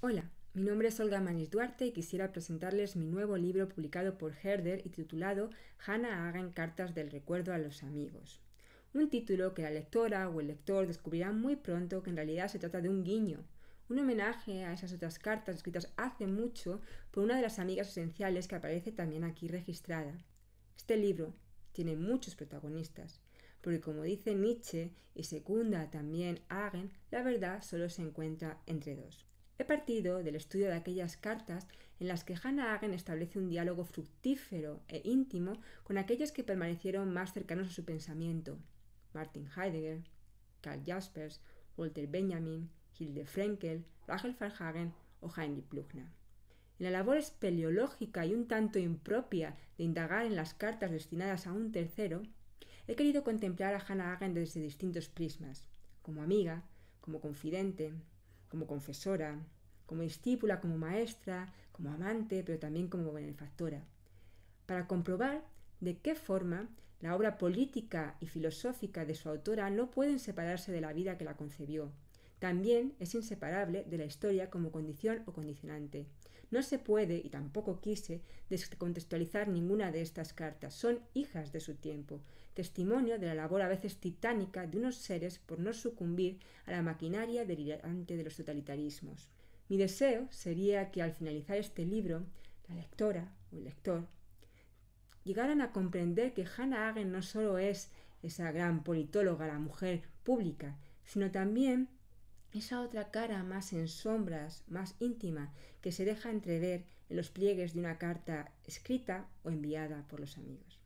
Hola, mi nombre es Olga Manis Duarte y quisiera presentarles mi nuevo libro publicado por Herder y titulado Hannah Arendt Cartas del recuerdo a los amigos. Un título que la lectora o el lector descubrirán muy pronto que en realidad se trata de un guiño, un homenaje a esas otras cartas escritas hace mucho por una de las amigas esenciales que aparece también aquí registrada. Este libro tiene muchos protagonistas, porque como dice Nietzsche y secunda también Arendt, la verdad solo se encuentra entre dos. He partido del estudio de aquellas cartas en las que Hannah Arendt establece un diálogo fructífero e íntimo con aquellos que permanecieron más cercanos a su pensamiento: Martin Heidegger, Karl Jaspers, Walter Benjamin, Hilde Fränkel, Rachel Varhagen o Heinrich Blücher. En la labor espeleológica y un tanto impropia de indagar en las cartas destinadas a un tercero, he querido contemplar a Hannah Arendt desde distintos prismas: como amiga, como confidente, como confesora, como discípula, como maestra, como amante, pero también como benefactora, para comprobar de qué forma la obra política y filosófica de su autora no pueden separarse de la vida que la concebió. También es inseparable de la historia como condición o condicionante. No se puede, y tampoco quise, descontextualizar ninguna de estas cartas. Son hijas de su tiempo, testimonio de la labor a veces titánica de unos seres por no sucumbir a la maquinaria delirante de los totalitarismos. Mi deseo sería que al finalizar este libro, la lectora o el lector llegaran a comprender que Hannah Arendt no solo es esa gran politóloga, la mujer pública, sino también esa otra cara más en sombras, más íntima, que se deja entrever en los pliegues de una carta escrita o enviada por los amigos.